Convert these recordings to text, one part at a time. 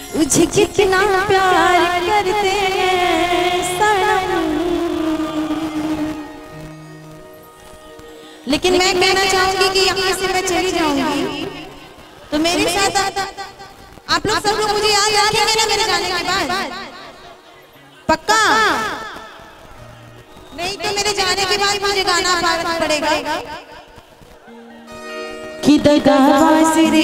तुझे कितना प्यार करते हैं सनम। लेकिन मैं कहना चाहूंगी कि यहाँ से मैं चली जाऊंगी तो मेरे साथ आप लोग सब लोग मुझे याद रखेंगे ना मेरे जाने के बाद? पक्का? नहीं तो मेरे जाने के बाद मुझे गाना पाना पड़ेगा कि दगाबाज रे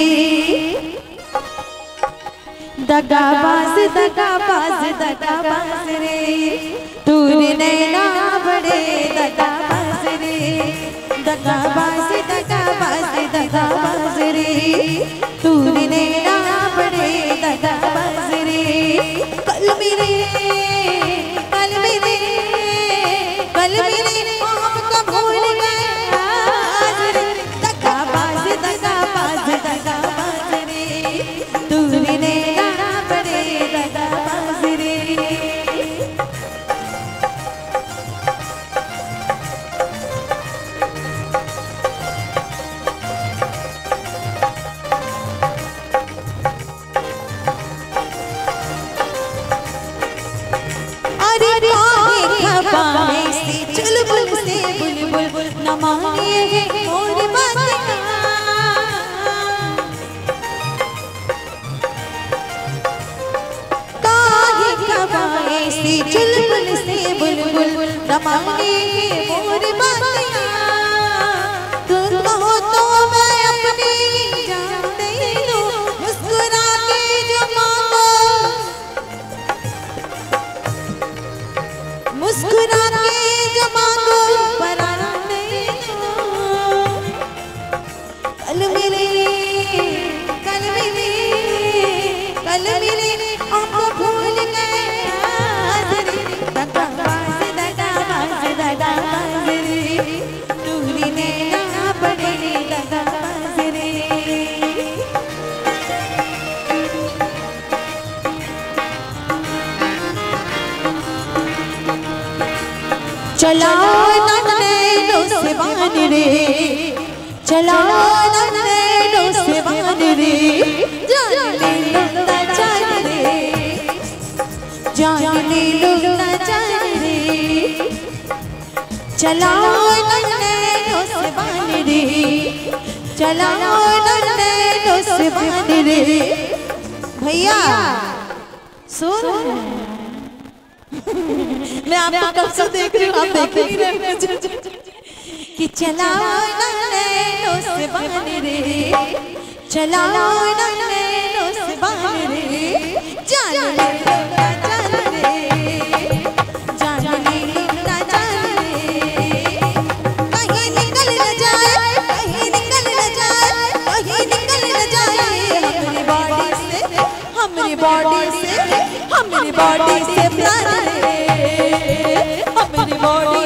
दगाबाज दगाबाज दगाबाज रे तूने नैना बड़े दगाबाज रे दगाबाज दगाबाज दगाबाज रे तूने नैना बड़े दगाबाज रे कल मेरे आपका भूल गया रे दगाबाज दगाबाज दगाबाज रे तूने नैना बड़े दगाबाज रे। चुलबुल से बुलबुल न मानिए और बात काहे खबाए से चुलबुल से बुलबुल न मानिए और बात तुम कहो तो मैं अपनी जान दे दूं मुस्कुरा के जो मांगो मुस्कुरा के जो मांगो पराना दे दो कल मिले आपको भूल गए दगाबाज दगाबाज दगाबाज रे तूने नैना बड़े दगाबाज रे। चलाओ नैनो से बान रे चलाओ नैनो से बान रे जान ले लो ना जान रे जान ले लो ना जान रे चलाओ नैनो से बान रे चलाओ नैनो से बान रे। भैया सुन मैं आपको कब से देख रही हूँ आप देख ही रहे कि चलाओ नैनो से बान रे चलाओ नैनो से बान रे जान ले लो ना जान रे जान ले लो ना जान रे कहीं निकल न जाए कहीं निकल न जाए कहीं निकल न जाए हमारी बॉडी से हमारी बॉडी से हमारी बॉडी से प्यार हमारी बॉडी